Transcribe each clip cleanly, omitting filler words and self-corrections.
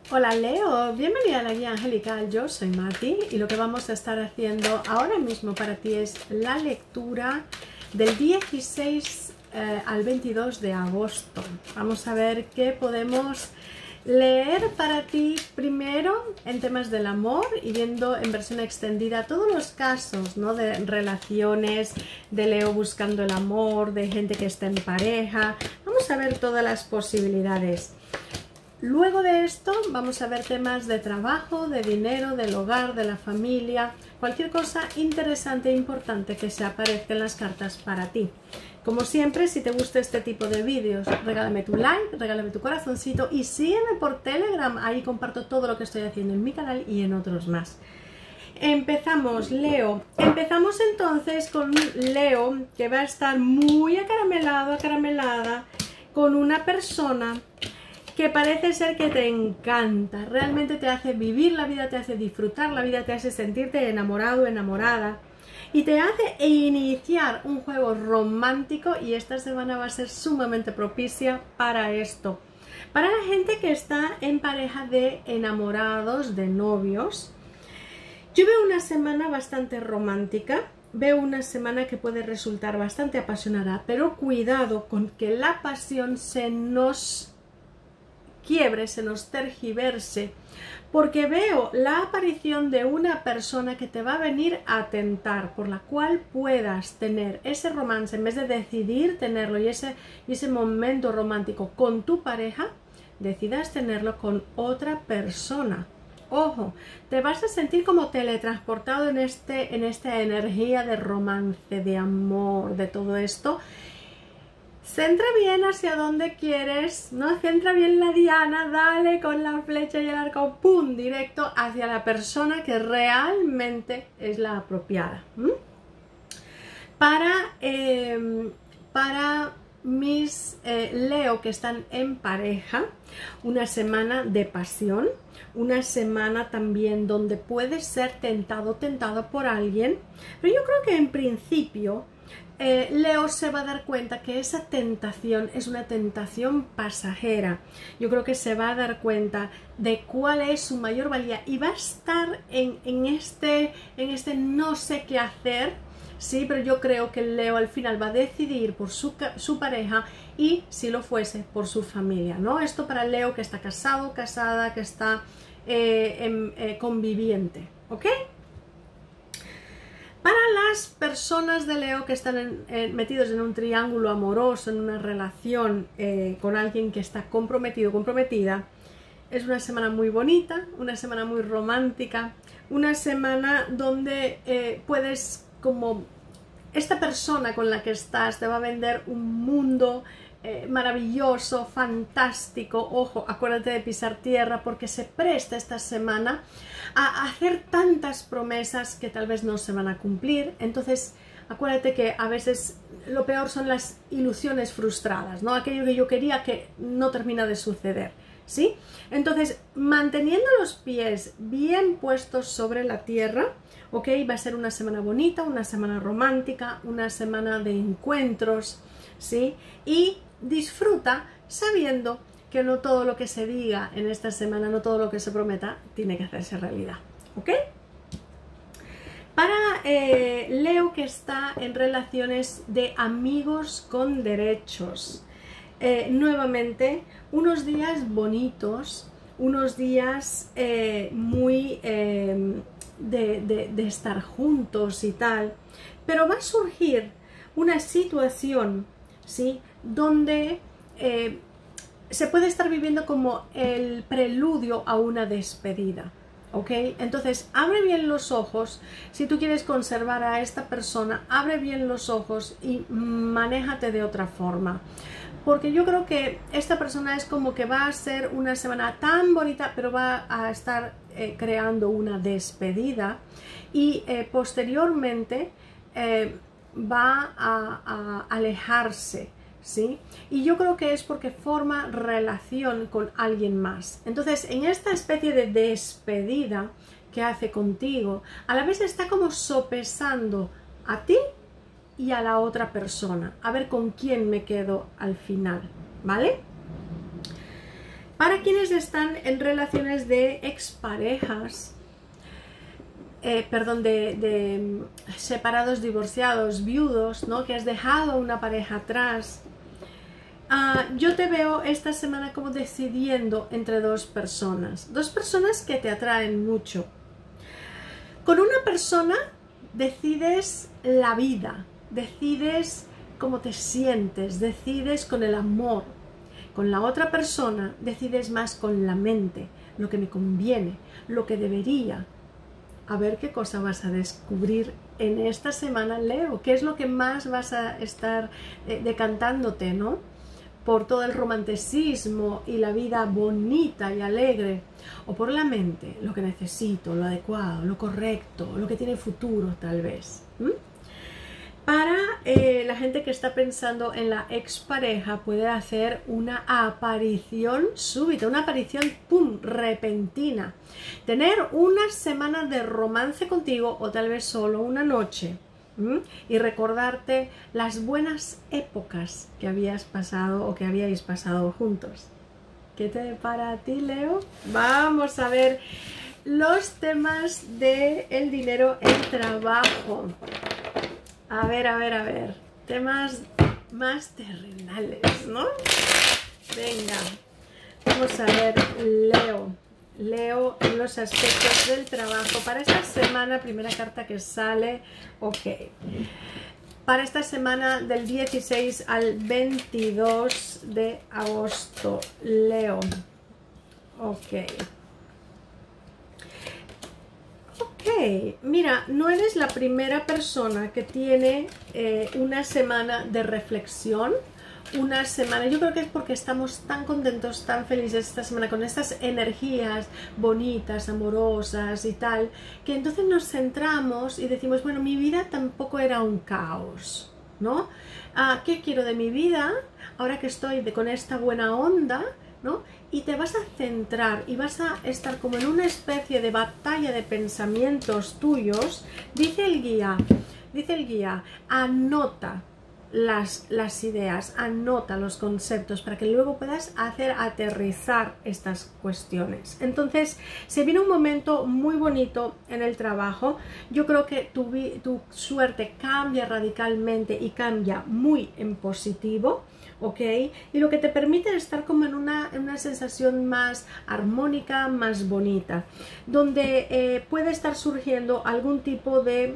Hola Leo, bienvenida a la guía angelical. Yo soy Mati y lo que vamos a estar haciendo ahora mismo para ti es la lectura del 16 al 22 de agosto. Vamos a ver qué podemos leer para ti primero en temas del amor y viendo en versión extendida todos los casos, ¿no? De relaciones, de Leo buscando el amor, de gente que está en pareja. Vamos a ver todas las posibilidades. Luego de esto vamos a ver temas de trabajo, de dinero, del hogar, de la familia, cualquier cosa interesante e importante que se aparezca en las cartas para ti. Como siempre, si te gusta este tipo de vídeos, regálame tu like, regálame tu corazoncito y sígueme por Telegram, ahí comparto todo lo que estoy haciendo en mi canal y en otros más. Empezamos, Leo. Empezamos entonces con un Leo que va a estar muy acaramelado, acaramelada, con una persona que parece ser que te encanta, realmente te hace vivir la vida, te hace disfrutar la vida, te hace sentirte enamorado, enamorada y te hace iniciar un juego romántico, y esta semana va a ser sumamente propicia para esto. Para la gente que está en pareja de enamorados, de novios, yo veo una semana bastante romántica. Veo una semana que puede resultar bastante apasionada, pero cuidado con que la pasión se nos quiebre, se nos tergiverse, porque veo la aparición de una persona que te va a venir a tentar, por la cual puedas tener ese romance, en vez de decidir tenerlo y ese momento romántico con tu pareja, decidas tenerlo con otra persona. Ojo, te vas a sentir como teletransportado en esta energía de romance, de amor, de todo esto. Centra bien hacia donde quieres, ¿no? Centra bien la diana, dale con la flecha y el arco, ¡pum!, directo hacia la persona que realmente es la apropiada. Para mis Leo que están en pareja, una semana de pasión, una semana también donde puedes ser tentado, tentada por alguien, pero yo creo que en principio Leo se va a dar cuenta que esa tentación es una tentación pasajera. Yo creo que se va a dar cuenta de cuál es su mayor valía y va a estar en este no sé qué hacer, sí, pero yo creo que Leo al final va a decidir por su pareja y, si lo fuese, por su familia, ¿no? Esto para Leo que está casado, casada, que está conviviente, ¿ok? Para las personas de Leo que están metidos en un triángulo amoroso, en una relación con alguien que está comprometido, comprometida, es una semana muy bonita, una semana muy romántica, una semana donde puedes, como esta persona con la que estás te va a vender un mundo maravilloso, fantástico. Ojo, acuérdate de pisar tierra, porque se presta esta semana a hacer tantas promesas que tal vez no se van a cumplir. Entonces acuérdate que a veces lo peor son las ilusiones frustradas, ¿no? Aquello que yo quería que no termina de suceder, ¿sí? Entonces, manteniendo los pies bien puestos sobre la tierra, ¿ok? Va a ser una semana bonita, una semana romántica, una semana de encuentros, ¿sí? Y disfruta sabiendo que no todo lo que se diga en esta semana, no todo lo que se prometa, tiene que hacerse realidad, ¿ok? Para Leo que está en relaciones de amigos con derechos, nuevamente, unos días bonitos, unos días muy de estar juntos y tal, pero va a surgir una situación, ¿sí?, donde se puede estar viviendo como el preludio a una despedida, ¿ok? Entonces, abre bien los ojos. Si tú quieres conservar a esta persona, abre bien los ojos y manéjate de otra forma. Porque yo creo que esta persona es como que va a ser una semana tan bonita, pero va a estar creando una despedida y posteriormente va a alejarse, ¿sí? Y yo creo que es porque forma relación con alguien más. Entonces, en esta especie de despedida que hace contigo, a la vez está como sopesando a ti y a la otra persona, a ver con quién me quedo al final, ¿vale? Para quienes están en relaciones de exparejas, de separados, divorciados, viudos, ¿no? Que has dejado una pareja atrás. Yo te veo esta semana como decidiendo entre dos personas que te atraen mucho. Con una persona decides la vida, decides cómo te sientes, decides con el amor. Con la otra persona decides más con la mente, lo que me conviene, lo que debería. A ver qué cosa vas a descubrir en esta semana, Leo. ¿Qué es lo que más vas a estar decantándote, ¿no? Por todo el romanticismo y la vida bonita y alegre, o por la mente, lo que necesito, lo adecuado, lo correcto, lo que tiene futuro tal vez. Para la gente que está pensando en la expareja, puede hacer una aparición súbita, una aparición ¡pum!, repentina. Tener una semana de romance contigo o tal vez solo una noche. Y recordarte las buenas épocas que habías pasado o que habíais pasado juntos. ¿Qué te para a ti, Leo? Vamos a ver los temas del dinero, el trabajo. A ver. Temas más terrenales, ¿no? Venga, vamos a ver, Leo, los aspectos del trabajo para esta semana. Primera carta que sale, ok. Para esta semana del 16 al 22 de agosto, Leo. Ok. Mira, no eres la primera persona que tiene una semana de reflexión. Una semana, yo creo que es porque estamos tan contentos, tan felices esta semana con estas energías bonitas, amorosas y tal, que entonces nos centramos y decimos, bueno, mi vida tampoco era un caos, ¿no? ¿Qué quiero de mi vida ahora que estoy con esta buena onda, ¿no? Y te vas a centrar y vas a estar como en una especie de batalla de pensamientos tuyos. Dice el guía, anota las ideas, anota los conceptos para que luego puedas hacer aterrizar estas cuestiones. Entonces se viene un momento muy bonito en el trabajo. Yo creo que tu suerte cambia radicalmente y cambia muy en positivo, ¿ok? Y lo que te permite estar como en una sensación más armónica, más bonita, donde puede estar surgiendo algún tipo de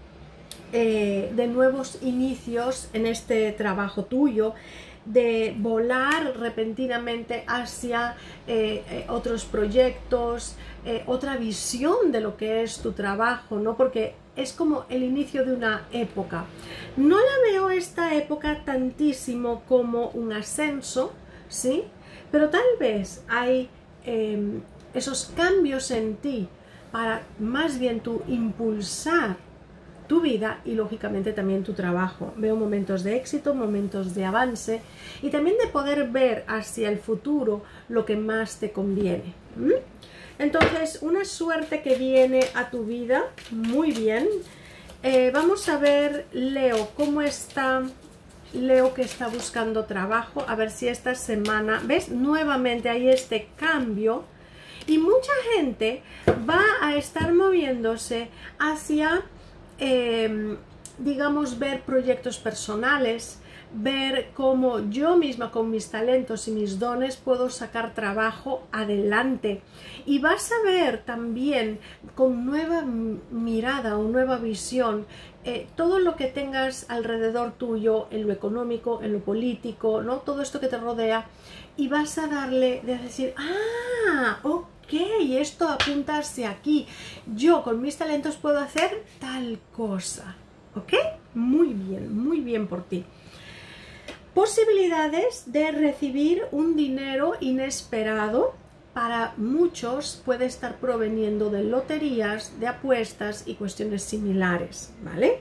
nuevos inicios en este trabajo tuyo, de volar repentinamente hacia otros proyectos, otra visión de lo que es tu trabajo, ¿no? Porque es como el inicio de una época. No la veo esta época tantísimo como un ascenso, ¿sí? Pero tal vez hay esos cambios en ti para más bien tú impulsar tu vida y lógicamente también tu trabajo. Veo momentos de éxito, momentos de avance y también de poder ver hacia el futuro lo que más te conviene. Entonces, una suerte que viene a tu vida, muy bien. Vamos a ver, Leo, cómo está Leo que está buscando trabajo, a ver si esta semana, ¿ves? Nuevamente hay este cambio y mucha gente va a estar moviéndose hacia digamos, ver proyectos personales, ver cómo yo misma con mis talentos y mis dones puedo sacar trabajo adelante. Y vas a ver también con nueva mirada o nueva visión todo lo que tengas alrededor tuyo, en lo económico, en lo político, ¿no? Todo esto que te rodea, y vas a darle, de decir, ok, esto apunta hacia aquí, yo con mis talentos puedo hacer tal cosa, ¿ok? Muy bien por ti. Posibilidades de recibir un dinero inesperado. Para muchos puede estar proveniendo de loterías, de apuestas y cuestiones similares, ¿vale?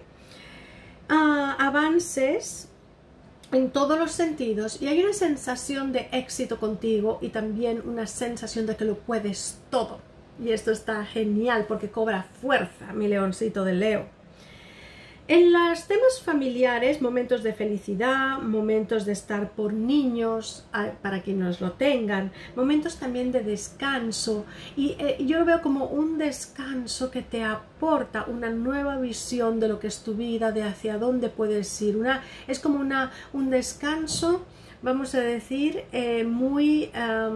Avances en todos los sentidos y hay una sensación de éxito contigo y también una sensación de que lo puedes todo. Y esto está genial porque cobra fuerza, mi leoncito de Leo. En los temas familiares, momentos de felicidad, momentos de estar por niños, para quienes lo tengan, momentos también de descanso, y yo lo veo como un descanso que te aporta una nueva visión de lo que es tu vida, de hacia dónde puedes ir. Es como un descanso, vamos a decir, muy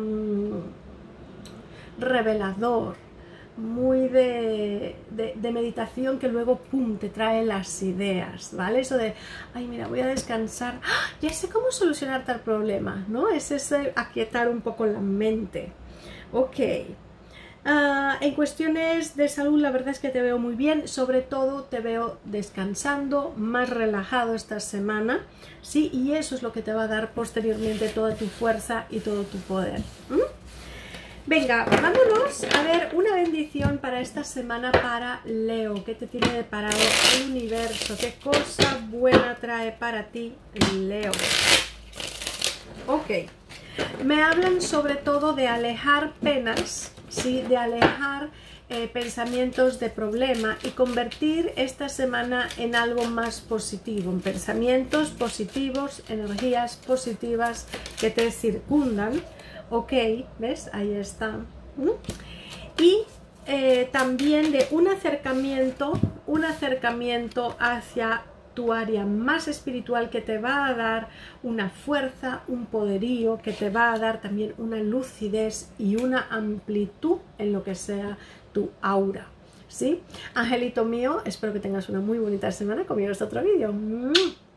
revelador, muy de meditación, que luego pum, te trae las ideas, ¿vale? Eso de, ay, mira, voy a descansar, ¡ah! Ya sé cómo solucionar tal problema, ¿no? Es ese aquietar un poco la mente. Ok. En cuestiones de salud, la verdad es que te veo muy bien, sobre todo te veo descansando, más relajado esta semana, ¿sí? Y eso es lo que te va a dar posteriormente toda tu fuerza y todo tu poder. Venga, vámonos a ver una bendición para esta semana para Leo. ¿Qué te tiene deparado el universo? ¿Qué cosa buena trae para ti, Leo? Ok. Me hablan sobre todo de alejar penas, ¿sí? De alejar pensamientos de problema y convertir esta semana en algo más positivo, en pensamientos positivos, energías positivas que te circundan. Ok, ¿ves? Ahí está. Y también de un acercamiento hacia tu área más espiritual, que te va a dar una fuerza, un poderío, que te va a dar también una lucidez y una amplitud en lo que sea tu aura, ¿sí? Angelito mío, espero que tengas una muy bonita semana. Conmigo hasta otro vídeo.